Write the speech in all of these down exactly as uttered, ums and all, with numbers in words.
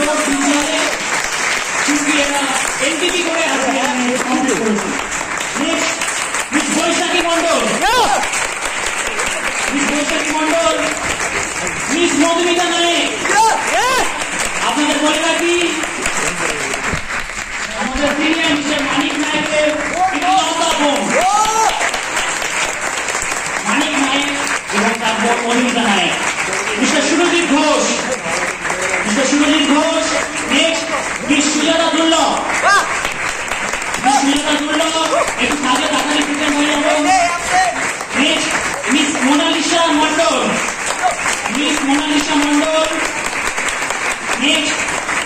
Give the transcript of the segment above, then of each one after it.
Vote দিতে চুক্তি এরা এনটিপি করে আজকে কমপ্লিট করেছি। Next Miss Baishakhi Mondal, Miss Baishakhi Mondal, Miss Madhumita Nayak. আপনাদের বলে রাখি আমাদের সিনিয়র মিস্টার মানিক নায়কের মানিক নায়ক এবং তারপর Madhumita Nayak. Mister Surajit Ghosh, mister Surajit Ghosh. Next Miss Sujata Durlabh, Miss Sujata দুর্লভ একটু সাজে তাড়াতাড়ি প্রিপেয়ার হয়ে যাবো। Next Miss Monalisa Mondal, Miss Monalisa Mondal. Next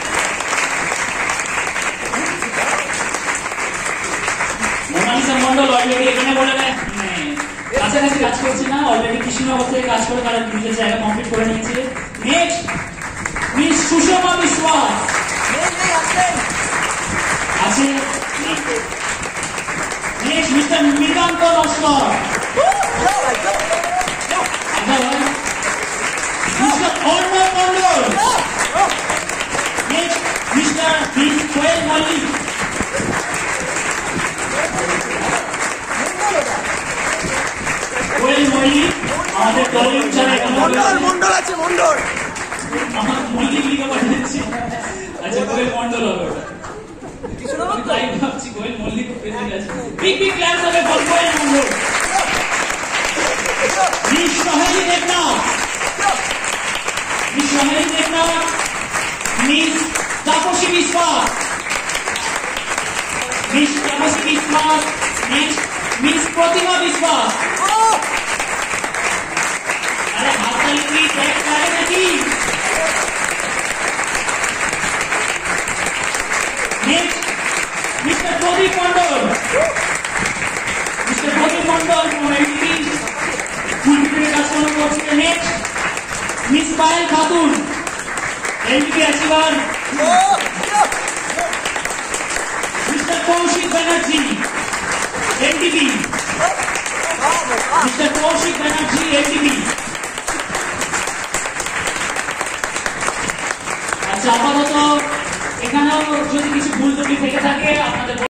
Monalisa Mondal already এখানে বলে দেয় কাছাকাছি কাজ করছে না, অলরেডি কৃষ্ণনগর থেকে কাজ করে তারা নিজের জায়গা কমপ্লিট করে নিয়েছে। নেক্সট মিস সুষমা বিশ্বাস আছে। Next mister Mriganta Naskar, mister Arnab Mondal. Next mister Koel Mallick, Koel Mallick আমাদের দলের যারা মন্ডল মন্ডল আছে মন্ডল আমার মল্লিক লিখে পাঠিয়েছে। আচ্ছা কোয়েল মন্ডল হবে ওটা, আমি তাই ভাবছি কোয়েল মল্লিক পেতে গেছে। বিগ বিগ ক্লাস হবে for Koel Mondal. Miss Soheli Debnath, Miss Soheli Debnath. Miss Tapasi Biswas, Miss Tapasi বিশ্বাস। নেক্সট মিস প্রতিমা বিশ্বাস। আরে হাততালি কি ট্যাগ করে নাকি? Next mister Pradip Mondal, mister Pradip Mondal NTP ফুলফিলের কাজকর্ম করছে। Next Miss Payel Khatun, NTP achiever. Mister Koushik Banerjee, NTP, mister Koushik Banerjee NTP. আচ্ছা আপাতত এখানেও যদি কিছু ভুল ত্রুটি থেকে থাকে আপনাদের